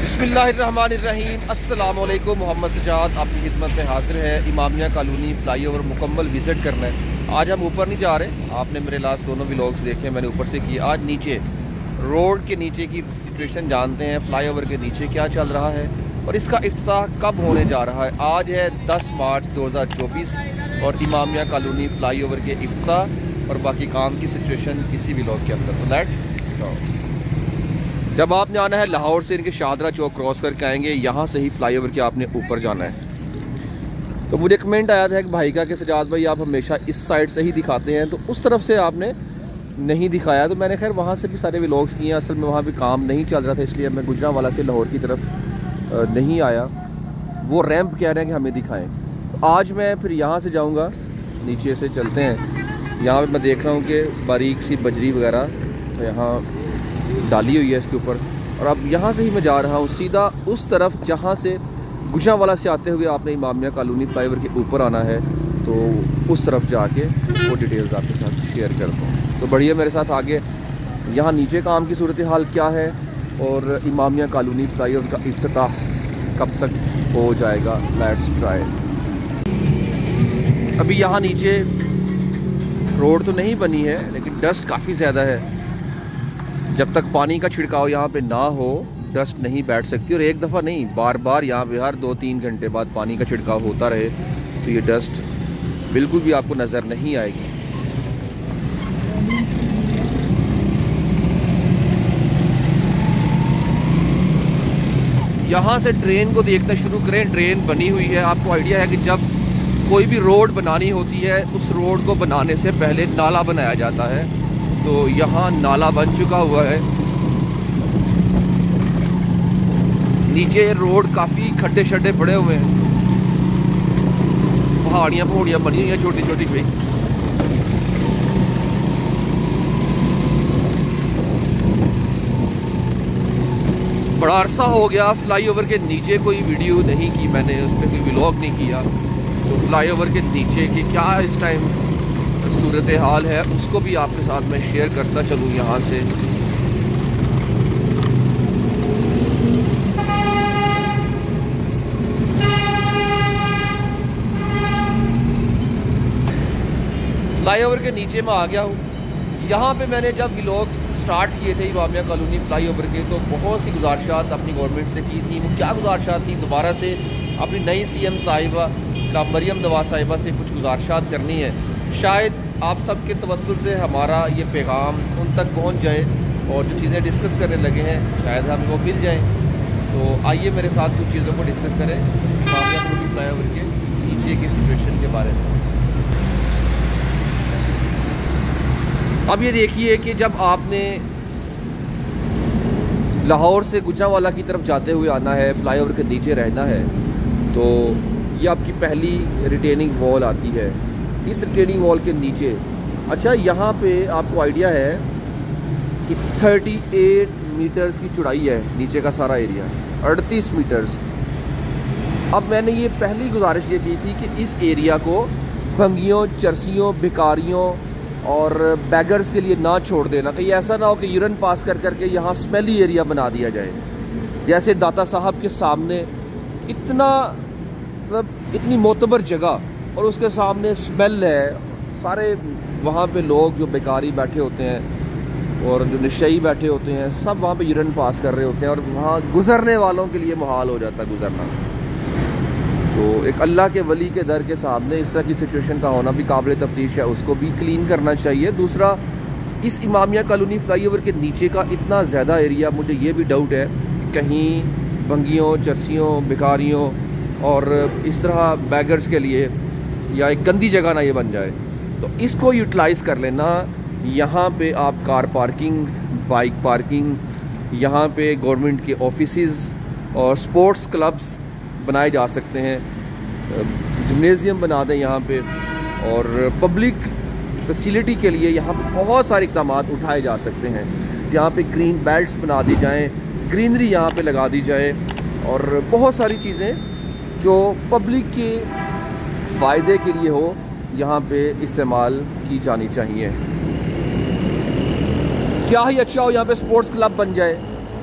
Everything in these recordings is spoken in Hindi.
बिस्मिल्लाहिर्रहमानिर्रहीम। अस्सलामुअलैकुम। मोहम्मद सजाद आपकी खिदमत में हाजिर है। इमामिया कॉलोनी फ्लाईओवर मुकम्मल विज़िट करना है। आज हम ऊपर नहीं जा रहे, आपने मेरे लास्ट दोनों व्लॉग्स देखे, मैंने ऊपर से किए। आज नीचे रोड के नीचे की सिचुएशन जानते हैं, फ्लाईओवर के नीचे क्या चल रहा है और इसका इफ्तिताह कब होने जा रहा है। आज है 10 मार्च 2024 और इमामिया कॉलोनी फ्लाईओवर के इफ्तिताह और बाकी काम की सिचुएशन इसी व्लॉग के अंदर। तो लेट्स गो। जब आपने आना है लाहौर से इनके शाहदरा चौक क्रॉस करके आएंगे, यहाँ से ही फ्लाईओवर के आपने ऊपर जाना है। तो मुझे कमेंट आया था कि भाई का कि सजाद भाई आप हमेशा इस साइड से ही दिखाते हैं, तो उस तरफ से आपने नहीं दिखाया। तो मैंने खैर वहाँ से भी सारे व्लॉग्स किए हैं। असल में वहाँ भी काम नहीं चल रहा था, इसलिए मैं गुजरांवाला से लाहौर की तरफ नहीं आया। वो रैंप कह रहे हैं कि हमें दिखाएँ। तो आज मैं फिर यहाँ से जाऊँगा, नीचे से चलते हैं। यहाँ पर मैं देख रहा हूँ कि बारीक सी बजरी वगैरह यहाँ डाली हुई है इसके ऊपर, और अब यहाँ से ही मैं जा रहा हूँ सीधा उस तरफ जहाँ से गुजरांवाला से आते हुए आपने इमामिया कॉलोनी फ्लाईओवर के ऊपर आना है। तो उस तरफ जाके वो डिटेल्स आपके साथ शेयर करता हूँ। तो बढ़िया मेरे साथ आगे। यहाँ नीचे काम की सूरत हाल क्या है और इमामिया कॉलोनी फ्लाईओवर का इफ्तिताह कब तक हो जाएगा, लेट्स ट्राई। अभी यहाँ नीचे रोड तो नहीं बनी है, लेकिन डस्ट काफ़ी ज़्यादा है। जब तक पानी का छिड़काव यहाँ पे ना हो डस्ट नहीं बैठ सकती, और एक दफ़ा नहीं, बार बार यहाँ पे हर 2-3 घंटे बाद पानी का छिड़काव होता रहे तो ये डस्ट बिल्कुल भी आपको नज़र नहीं आएगी। यहाँ से ट्रेन को देखना शुरू करें। ट्रेन बनी हुई है। आपको आइडिया है कि जब कोई भी रोड बनानी होती है, उस रोड को बनाने से पहले नाला बनाया जाता है। तो यहाँ नाला बन चुका हुआ है। नीचे रोड काफ़ी खड्डे शड्डे पड़े हुए हैं, पहाड़ियाँ बनी हुई हैं छोटी छोटी कोई। बड़ा अरसा हो गया फ्लाईओवर के नीचे कोई वीडियो नहीं की मैंने, उस पर कोई व्लॉग नहीं किया। तो फ्लाईओवर के नीचे की क्या इस टाइम सूरत हाल है उसको भी आपके साथ मैं शेयर करता चलूँ यहाँ से। फ्लाईओवर के नीचे मैं आ गया हूँ। यहाँ पे मैंने जब व्लॉग्स स्टार्ट किए थे इमामिया कॉलोनी फ्लाईओवर के, तो बहुत सी गुजारिशात अपनी गवर्नमेंट से की थी। वो क्या गुजारिशात थी, दोबारा से अपनी नई CM साहिबा का मरियम नवाज साहिबा से कुछ गुजारिशात करनी है। शायद आप सबके तवस्सुल से हमारा ये पैगाम उन तक पहुंच जाए और जो चीज़ें डिस्कस करने लगे हैं शायद हमें वो मिल जाएं। तो आइए मेरे साथ कुछ चीज़ों को डिस्कस करें इमामिया कॉलोनी फ्लाईओवर के नीचे की सिचुएशन के बारे में। अब ये देखिए कि जब आपने लाहौर से गुजरांवाला की तरफ जाते हुए आना है, फ्लाईओवर के नीचे रहना है, तो ये आपकी पहली रिटेनिंग वॉल आती है। इस रिटेनिंग वॉल के नीचे, अच्छा यहाँ पे आपको आइडिया है कि 38 मीटर्स की चौड़ाई है नीचे का सारा एरिया, 38 मीटर्स। अब मैंने ये पहली गुजारिश ये की थी कि इस एरिया को भंगियों, चरसियों, भिखारियों और बैगर्स के लिए ना छोड़ देना। कहीं ऐसा ना हो कि यूरिन पास कर करके यहाँ स्मेली एरिया बना दिया जाए। जैसे दाता साहब के सामने इतना मतलब इतनी मोतबर जगह और उसके सामने स्मेल है। सारे वहाँ पे लोग जो बेकारी बैठे होते हैं और जो नशई बैठे होते हैं, सब वहाँ पे यूरिन पास कर रहे होते हैं और वहाँ गुज़रने वालों के लिए मुहाल हो जाता है गुज़रना। तो एक अल्लाह के वली के दर के सामने इस तरह की सिचुएशन का होना भी काबिल तफ्तीश है, उसको भी क्लीन करना चाहिए। दूसरा, इस इमामिया कॉलोनी फ्लाईओवर के नीचे का इतना ज़्यादा एरिया, मुझे ये भी डाउट है कि कहीं भंगियों, चरसियों, भिखारियों और इस तरह बैगर्स के लिए या एक गंदी जगह ना ये बन जाए। तो इसको यूटिलाइज़ कर लेना। यहाँ पे आप कार पार्किंग, बाइक पार्किंग, यहाँ पे गवर्नमेंट के ऑफिसेज़ और स्पोर्ट्स क्लब्स बनाए जा सकते हैं। जिम्नेज़ियम बना दें यहाँ पे, और पब्लिक फैसिलिटी के लिए यहाँ पे बहुत सारे इक़दाम उठाए जा सकते हैं। यहाँ पे ग्रीन बेल्ट्स बना दी जाएँ, ग्रीनरी यहाँ पे लगा दी जाए, और बहुत सारी चीज़ें जो पब्लिक के फ़ायदे के लिए हो यहाँ पे इस्तेमाल की जानी चाहिए। क्या ही अच्छा हो यहाँ पे स्पोर्ट्स क्लब बन जाए,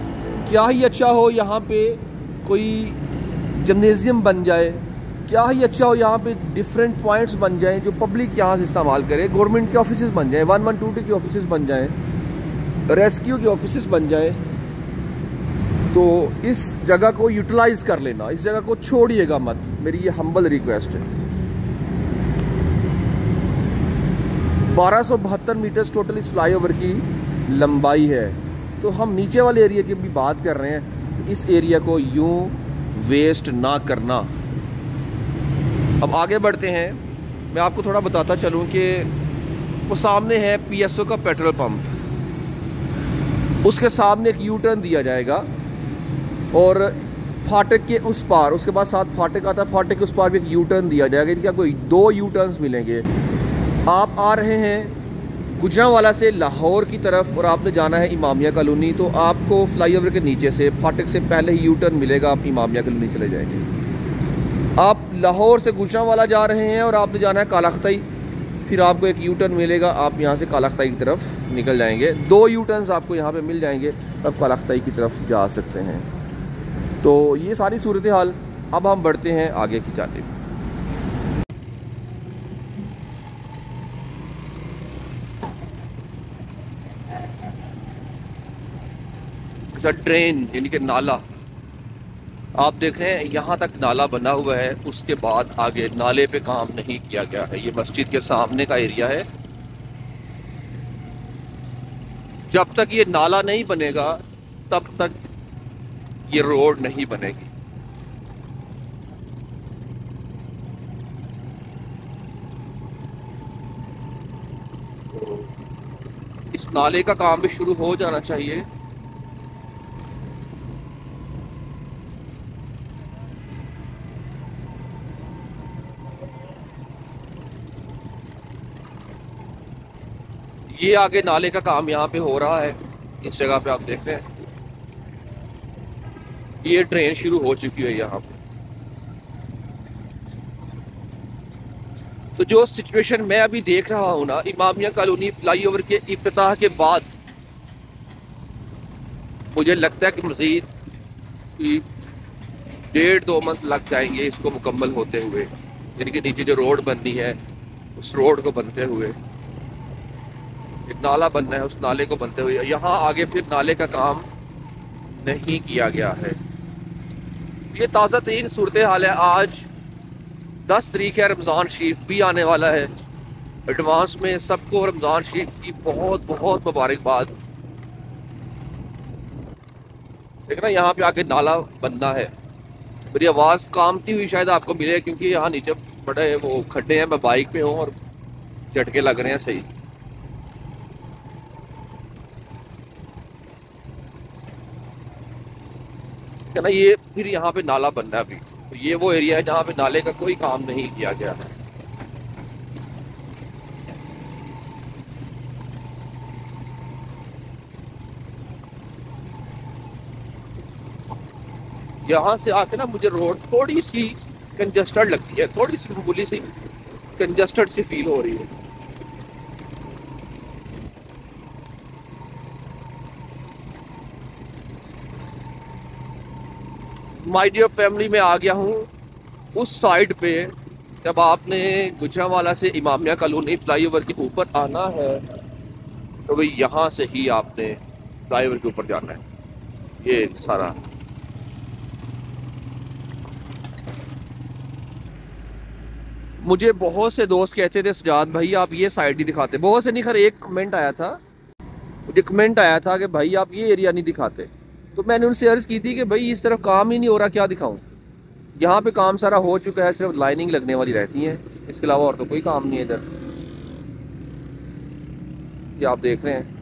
क्या ही अच्छा हो यहाँ पे कोई जिम्नेजियम बन जाए, क्या ही अच्छा हो यहाँ पे डिफरेंट पॉइंट्स बन जाएं जो पब्लिक यहाँ से इस्तेमाल करे, गवर्नमेंट के ऑफिस बन जाएं, 1122 के ऑफिस बन जाएं, रेस्क्यू के ऑफिस बन जाएं। तो इस जगह को यूटिलाइज कर लेना, इस जगह को छोड़िएगा मत, मेरी ये हम्बल रिक्वेस्ट है। 1272 मीटर्स टोटल इस फ्लाईओवर की लंबाई है। तो हम नीचे वाले एरिया की भी बात कर रहे हैं, तो इस एरिया को यूं वेस्ट ना करना। अब आगे बढ़ते हैं, मैं आपको थोड़ा बताता चलूं कि वो सामने है पीएसओ का पेट्रोल पंप, उसके सामने एक यू टर्न दिया जाएगा और फाटक के उस पार, उसके बाद साथ फाटक आता है, फाटक के उस पार भी एक यू टर्न दिया जाएगा। इनके कोई 2 यू टर्न्स मिलेंगे। आप आ रहे हैं गुजरांवाला से लाहौर की तरफ और आपने जाना है इमामिया कॉलोनी, तो आपको फ्लाईओवर के नीचे से फाटक से पहले ही यू टर्न मिलेगा, आप इमामिया कॉलोनी चले जाएंगे। आप लाहौर से गुजरांवाला जा रहे हैं और आपने जाना है कालाख्ताई, फिर आपको एक यू टर्न मिलेगा, आप यहाँ से कालाख्ताई की तरफ निकल जाएंगे। 2 यू टर्न्स आपको यहाँ पे मिल जाएंगे, आप कालाख्ताई की तरफ जा सकते हैं। तो ये सारी सूरत हाल। अब हम बढ़ते हैं आगे की जानिब। अच्छा, ड्रेन यानी कि नाला आप देख रहे हैं, यहाँ तक नाला बना हुआ है, उसके बाद आगे नाले पे काम नहीं किया गया है। ये मस्जिद के सामने का एरिया है। जब तक ये नाला नहीं बनेगा तब तक ये रोड नहीं बनेगी। इस नाले का काम भी शुरू हो जाना चाहिए। ये आगे नाले का काम यहाँ पे हो रहा है, इस जगह पे आप देख रहे हैं, ये ट्रेन शुरू हो चुकी है यहाँ पे। तो जो सिचुएशन मैं अभी देख रहा हूँ ना, इमामिया कॉलोनी फ्लाईओवर के इफ्तिताह के बाद मुझे लगता है कि मज़ीद 1.5-2 मंथ लग जाएंगे इसको मुकम्मल होते हुए, यानी कि नीचे जो रोड बननी है उस रोड को बनते हुए, एक नाला बनना है उस नाले को बनते हुए। यहाँ आगे फिर नाले का काम नहीं किया गया है। ये ताज़ा तरीन सूरत हाल है। आज 10 तारीख है, रमज़ान शरीफ भी आने वाला है। एडवांस में सबको रमज़ान शरीफ की बहुत बहुत मुबारकबाद। देखना यहाँ पे आगे नाला बनना है। मेरी आवाज़ कामती हुई शायद आपको मिले, क्योंकि यहाँ नीचे बड़े वो खड्डे हैं, मैं बाइक पे हूँ और झटके लग रहे हैं सही। है ना, ये फिर यहाँ पे नाला बनना है अभी। तो ये वो एरिया है जहाँ पे नाले का कोई काम नहीं किया गया है। यहाँ से आके ना मुझे रोड थोड़ी सी कंजस्टेड लगती है, थोड़ी सी मामूली सी कंजस्टेड सी फील हो रही है। माय डियर फैमिली, मैं आ गया हूँ उस साइड पे। जब आपने गुजरांवाला से इमामिया कॉलोनी फ्लाईओवर के ऊपर आना है तो भाई यहाँ से ही आपने फ्लाईओवर के ऊपर जाना है। ये सारा मुझे बहुत से दोस्त कहते थे, सजाद भाई आप ये साइड ही दिखाते, बहुत से नहीं, खैर एक कमेंट आया था, मुझे कमेंट आया था कि भाई आप ये एरिया नहीं दिखाते। तो मैंने उनसे अर्ज़ की थी कि भाई इस तरफ काम ही नहीं हो रहा, क्या दिखाऊं। यहाँ पे काम सारा हो चुका है, सिर्फ लाइनिंग लगने वाली रहती है, इसके अलावा और तो कोई काम नहीं है इधर। ये आप देख रहे हैं।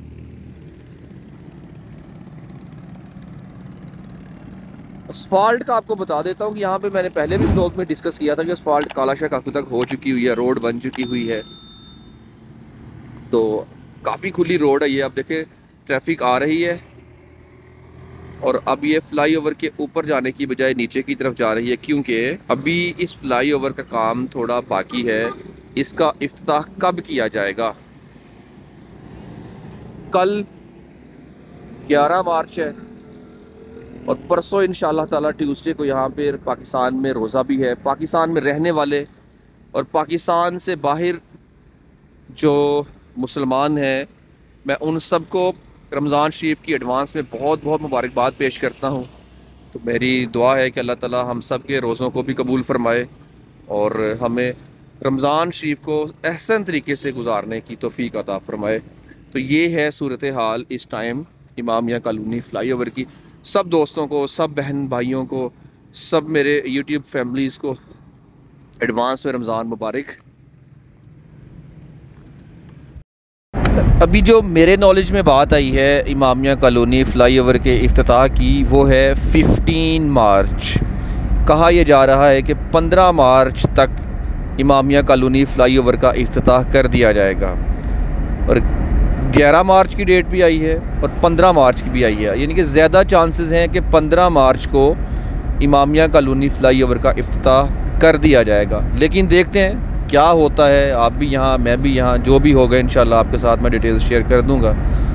असफाल्ट का आपको बता देता हूँ कि यहाँ पे मैंने पहले भी ब्लॉग में डिस्कस किया था कि असफाल्ट कालाशाह काफी तक हो चुकी हुई है, रोड बन चुकी हुई है। तो काफ़ी खुली रोड है ये। अब देखें ट्रैफिक आ रही है और अब ये फ्लाईओवर के ऊपर जाने की बजाय नीचे की तरफ जा रही है, क्योंकि अभी इस फ्लाईओवर का काम थोड़ा बाकी है। इसका इफ्तिताह कब किया जाएगा? कल 11 मार्च है, और परसों इंशाअल्लाह ताला ट्यूसडे को यहाँ पे पाकिस्तान में रोज़ा भी है। पाकिस्तान में रहने वाले और पाकिस्तान से बाहर जो मुसलमान हैं, मैं उन सब को रमज़ान शरीफ की एडवांस में बहुत बहुत मुबारकबाद पेश करता हूँ। तो मेरी दुआ है कि अल्लाह ताला हम सब के रोज़ों को भी कबूल फ़रमाए और हमें रमज़ान शरीफ को एहसन तरीके से गुजारने की तौफीक अता फ़रमाए। तो ये है सूरत हाल इस टाइम इमामिया कॉलोनी फ़्लाईओवर की। सब दोस्तों को, सब बहन भाइयों को, सब मेरे यूट्यूब फैमिलीज़ को एडवांस में रमज़ान मुबारक। अभी जो मेरे नॉलेज में बात आई है इमामिया कॉलोनी फ़्लाईओवर के इफ्तिताह की, वो है 15 मार्च। कहा यह जा रहा है कि 15 मार्च तक इमामिया कॉलोनी फ़्लाईओवर का इफ्तिताह कर दिया जाएगा और 11 मार्च की डेट भी आई है और 15 मार्च की भी आई है। यानी कि ज़्यादा चांसेस हैं कि 15 मार्च को इमामिया कॉलोनी फ़्लाईओवर का इफ्तिताह कर दिया जाएगा। लेकिन देखते हैं क्या होता है। आप भी यहाँ, मैं भी यहाँ, जो भी होगा इंशाल्लाह आपके साथ मैं डिटेल्स शेयर कर दूँगा।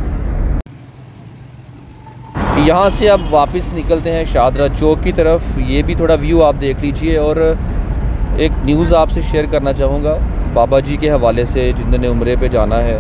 यहाँ से अब वापस निकलते हैं शादरा चौक की तरफ। ये भी थोड़ा व्यू आप देख लीजिए और एक न्यूज़ आपसे शेयर करना चाहूँगा बाबा जी के हवाले से जिन्होंने उम्रे पे जाना है।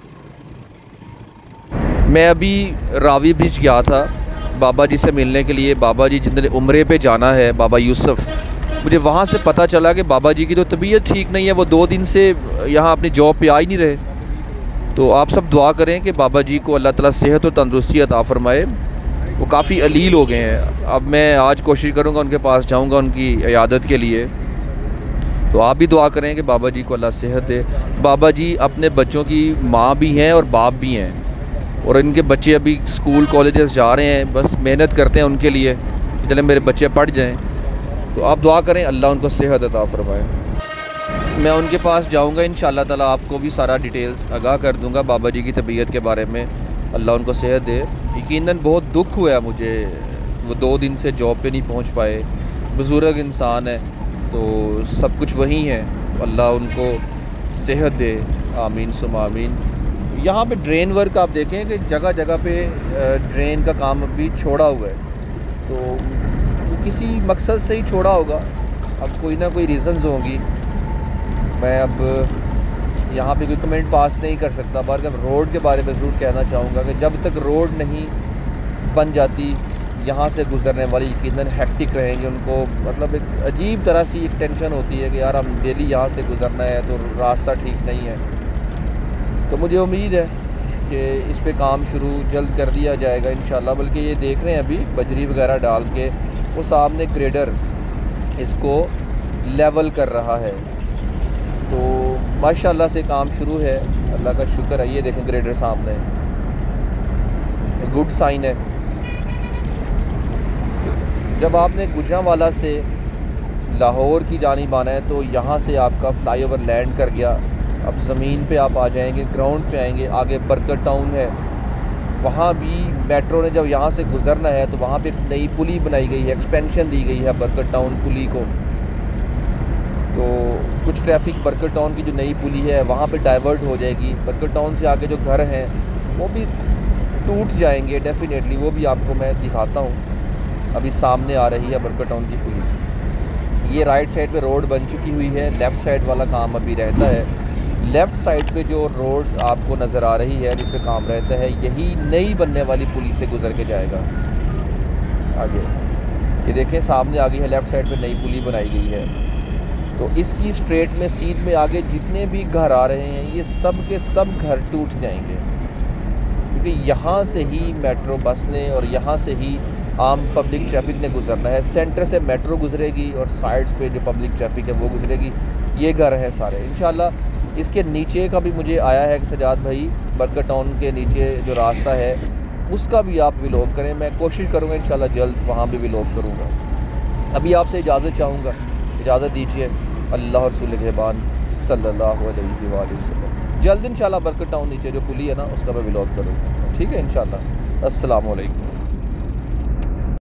मैं अभी रावी ब्रिज गया था बाबा जी से मिलने के लिए। बाबा जी जिन्होंने उम्रे पे जाना है, बाबा यूसुफ, मुझे वहाँ से पता चला कि बाबा जी की तो तबीयत ठीक नहीं है, वो 2 दिन से यहाँ अपनी जॉब पे आ ही नहीं रहे। तो आप सब दुआ करें कि बाबा जी को अल्लाह ताला सेहत और तंदुरुस्ती अता फ़रमाए। वो काफ़ी अलील हो गए हैं। अब मैं आज कोशिश करूँगा उनके पास जाऊँगा उनकी इयादत के लिए। तो आप भी दुआ करें कि बाबा जी को अल्लाह सेहत दे। बाबा जी अपने बच्चों की माँ भी हैं और बाप भी हैं और इनके बच्चे अभी स्कूल कॉलेजेस जा रहे हैं, बस मेहनत करते हैं उनके लिए कि चले मेरे बच्चे पढ़ जाएं। तो आप दुआ करें अल्लाह उनको सेहत अता फ़रमाए। मैं उनके पास जाऊंगा इंशाअल्लाह ताला, आपको भी सारा डिटेल्स आगाह कर दूंगा बाबा जी की तबीयत के बारे में। अल्लाह उनको सेहत दे। यकीनन बहुत दुख हुआ मुझे, वो 2 दिन से जॉब पे नहीं पहुंच पाए। बुज़ुर्ग इंसान है तो सब कुछ वही है। अल्लाह उनको सेहत दे, आमीन सुम आमीन। यहाँ पे ड्रेन वर्क आप देखें कि जगह जगह पे ड्रेन का काम अभी छोड़ा हुआ है। तो किसी मकसद से ही छोड़ा होगा, अब कोई ना कोई रीज़न्स होंगी। मैं अब यहाँ पे कोई कमेंट पास नहीं कर सकता, बल्कि रोड के बारे में ज़रूर कहना चाहूँगा कि जब तक रोड नहीं बन जाती यहाँ से गुज़रने वाले यकीनन हेक्टिक रहेंगे। उनको मतलब एक अजीब तरह सी एक टेंशन होती है कि यार हम डेली यहाँ से गुज़रना है तो रास्ता ठीक नहीं है। तो मुझे उम्मीद है कि इस पे काम शुरू जल्द कर दिया जाएगा इंशाल्लाह। बल्कि ये देख रहे हैं अभी बजरी वगैरह डाल के वो सामने ग्रेडर इसको लेवल कर रहा है। तो माशाल्लाह से काम शुरू है, अल्लाह का शुक्र है। ये देखें ग्रेडर सामने, गुड साइन है। जब आपने गुजरांवाला से लाहौर की जानिब आना है तो यहाँ से आपका फ़्लाईओवर लैंड कर गया। अब ज़मीन पे आप आ जाएंगे, ग्राउंड पे आएंगे। आगे बरकत टाउन है, वहाँ भी मेट्रो ने जब यहाँ से गुज़रना है तो वहाँ पे एक नई पुली बनाई गई है, एक्सपेंशन दी गई है बरकत टाउन पुली को। तो कुछ ट्रैफिक बरकत टाउन की जो नई पुली है वहाँ पे डाइवर्ट हो जाएगी। बरकत टाउन से आगे जो घर हैं वो भी टूट जाएंगे डेफिनेटली, वो भी आपको मैं दिखाता हूँ। अभी सामने आ रही है बरकत टाउन की पुली। ये राइट साइड पे रोड बन चुकी हुई है, लेफ़्ट साइड वाला काम अभी रहता है। लेफ़्ट साइड पे जो रोड आपको नज़र आ रही है जिस पे काम रहता है, यही नई बनने वाली पुली से गुज़र के जाएगा आगे। ये देखें सामने आ गई है, लेफ़्ट साइड पे नई पुली बनाई गई है। तो इसकी स्ट्रेट में सीध में आगे जितने भी घर आ रहे हैं ये सब के सब घर टूट जाएंगे, क्योंकि यहाँ से ही मेट्रो बस ने और यहाँ से ही आम पब्लिक ट्रैफिक ने गुजरना है। सेंटर से मेट्रो गुजरेगी और साइड्स पे जो पब्लिक ट्रैफिक है वो गुजरेगी। ये घर हैं सारे इंशाल्लाह। इसके नीचे का भी मुझे आया है कि सजाद भाई बरकत टाउन के नीचे जो रास्ता है उसका भी आप व्लॉग करें। मैं कोशिश करूँगा इंशाल्लाह जल्द वहाँ भी व्लॉग करूँगा। अभी आपसे इजाज़त चाहूँगा, इजाज़त दीजिए। अल्लाह रसूल रहमान सल्लल्लाहु अलैहि वसल्लम। जल्द इंशाल्लाह बरकत टाउन नीचे जो पुली है ना उसका मैं व्लॉग करूँगा। ठीक है इंशाल्लाह। अस्सलामु अलैकुम।